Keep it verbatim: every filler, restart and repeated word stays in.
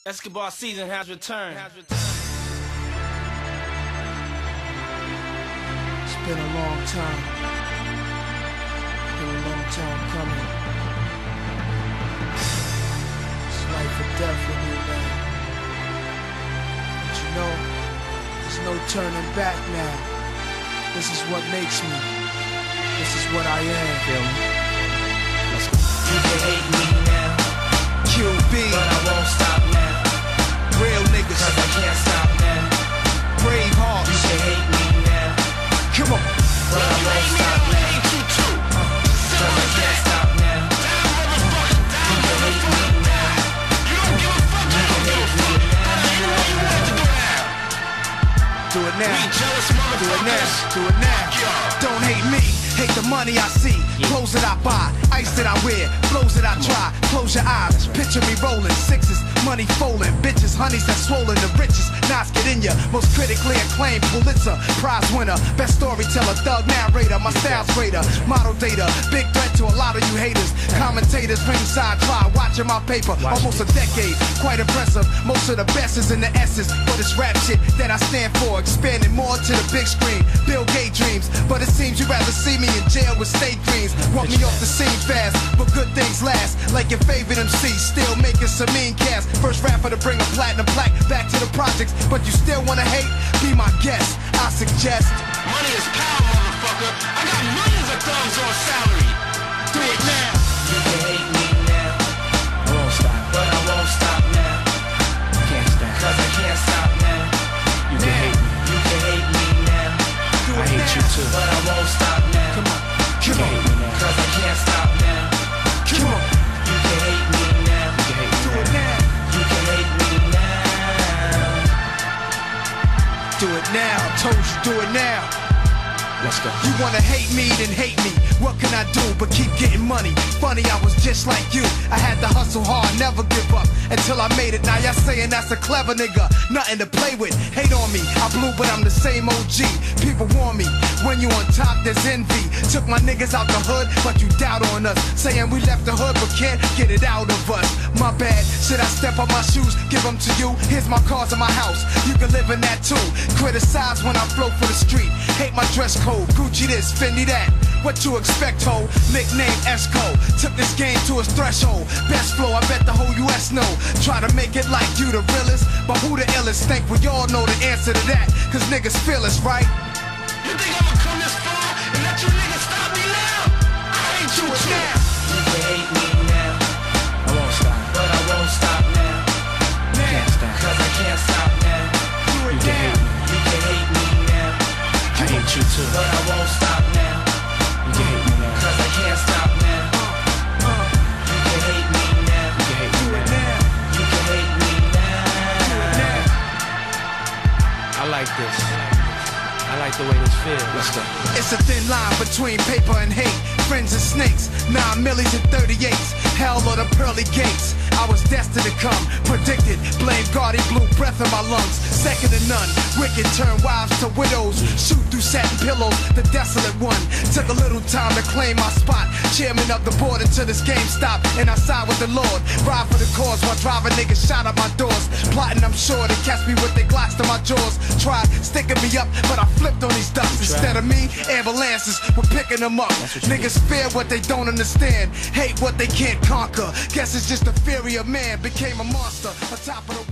Escobar season has returned. It's been a long time. Been a long time coming. It's life or death with you, man. But you know, there's no turning back now. This is what makes me. This is what I am. Feel me? Let's go. You can hate me now, Q B, but I won't stop now. Real niggas, Cause I can't stop now. brave hearts. You can hate me now, Come on. but I won't stop now. Cause I can't stop now. You can hate me now. You can hate me now. Do it now. Do it now. Do it now. Don't hate me. Hate the money I see. Clothes that I buy. Ice that I wear. Flows that I try. Close your eyes. Picture me rolling. Sixes. Money folding. Bitches. Honeys that swollen. The richest. Knots get in ya. Most critically acclaimed Pulitzer Prize winner. Best storyteller. Thug narrator. My style's greater. Model data. Big threat to a lot of you haters. Commentators. Ringside try. Watching my paper. Almost a decade. Quite impressive. Most of the best is in the S's. But it's rap shit that I stand for. Expanding more to the big screen. Bill Gates dreams. But it seems you'd rather see me in jail with state dreams. Want me off the scene fast, but good things last. Like your favorite M C, still making some mean cast. First rapper to bring a platinum plaque back to the projects. But you still wanna hate? Be my guest, I suggest. Money is power, motherfucker. I got millions of thugs on salary. Do it now. You can hate me now, I won't stop, but I won't stop now. Can't stop, cause I can't stop now. You can hate me, you can hate me now. Do I it hate now. you too, but I won't stop now. Come on, You come can on, hate me now, cause I can't stop now. come on. You can hate me now, you can hate me Do it now. now. You can hate me now. Do it now. Told you, do it now. Let's go. You wanna hate me, then hate me. What can I do but keep getting money? Funny, I was just like you. I had to hustle hard, never give up until I made it. Now y'all saying that's a clever nigga, nothing to play with. Hate on me, I blew, but I'm the same O G. People warn me, when you on top, there's envy. Took my niggas out the hood, but you doubt on us. Saying we left the hood, but can't get it out of us. My bad, should I step on my shoes, give them to you? Here's my cars in my house, you can live in that too. Criticize when I flow for the street. Hate my dress code, Gucci this, Fendi that. What you expect, ho? Nickname Esco. Took this game to its threshold. Best flow, I bet the whole U S know. Try to make it like you the realest, but who the illest? Think we all know the answer to that, cause niggas feel us, right? You think I'ma come this far and let you niggas stop me now? I ain't you Do it too. now. You can hate me now, I won't stop, but I won't stop now. Can't stop, cause I can't stop now. Do it You can now. hate me, you can hate me now. I hate you too, but I won't stop now. You can hate me now, cause I can't stop now. You can hate me now, you can hate Do me it now. now. You can hate me Do it now. now. I like this. I like the way this feels. Let's go. It's a thin line between paper and hate. Friends and snakes, nine millies and thirty-eights. Hell or the pearly gates. I was destined to come, predicted. Blame God, he blew breath in my lungs. Second to none, wicked turn wives to widows. Shoot through satin pillows, the desolate one. Took a little time to claim my spot. Chairman of the board until this game stopped, and I side with the Lord. Ride for the cause while driving niggas shot at my doors. Plotting, I'm sure they catch me with their glocks to my jaws. Tried sticking me up, but I flipped on these ducks. Instead of me, ambulances were picking them up. Niggas fear what they don't understand, hate what they can't conquer. Guess it's just the fury of man became a monster on top of the